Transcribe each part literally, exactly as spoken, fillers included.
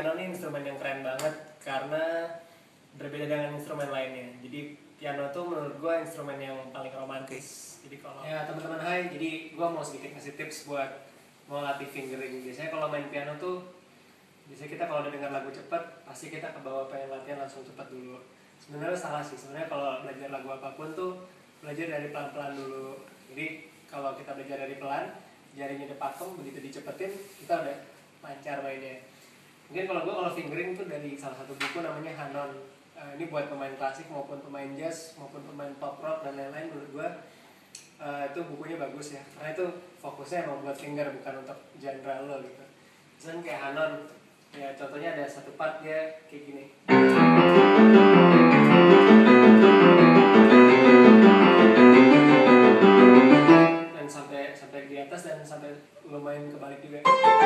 piano ini instrumen yang keren banget karena berbeda dengan instrumen lainnya. Jadi piano tuh menurut gue instrumen yang paling romantis. Jadi kalau ya teman-teman hai, jadi gue mau sedikit ngasih tips buat mau latih fingering. Biasanya kalau main piano tuh, biasanya kita kalau udah dengar lagu cepet, pasti kita ke bawah pengen latihan langsung cepet dulu. Sebenarnya salah sih. Sebenarnya kalau belajar lagu apapun tuh belajar dari pelan-pelan dulu. Jadi kalau kita belajar dari pelan, jarinya udah pakem, begitu dicepetin kita udah lancar mainnya. Mungkin kalau gue kalau fingering tuh dari salah satu buku namanya Hanon. Uh, ini buat pemain klasik maupun pemain jazz maupun pemain pop rock dan lain-lain, menurut gue uh, itu bukunya bagus ya. Karena itu fokusnya emang buat finger, bukan untuk genre lo gitu. Misalnya kayak Hanon, ya contohnya ada satu part dia kayak gini. Dan sampai sampai di atas dan sampai lo main kebalik juga.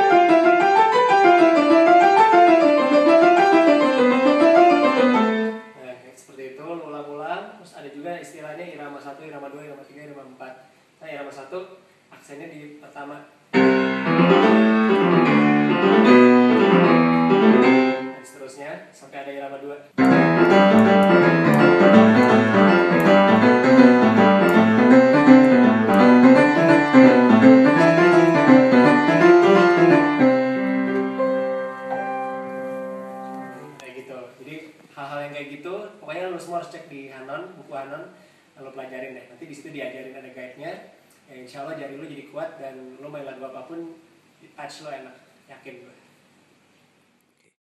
Ada juga istilahnya irama satu, irama dua, irama tiga, irama empat. Nah, irama satu aksennya di pertama. Dan seterusnya sampai ada irama dua. Kayak gitu. Jadi hal-hal yang kayak gitu, pokoknya lu semua harus cek di Hanon, buku Hanon, lalu pelajarin deh. Nanti di situ diajarin, ada guide-nya. Ya insya Allah jari lu jadi kuat dan lu main lagu apapun, touch lu enak, yakin gue.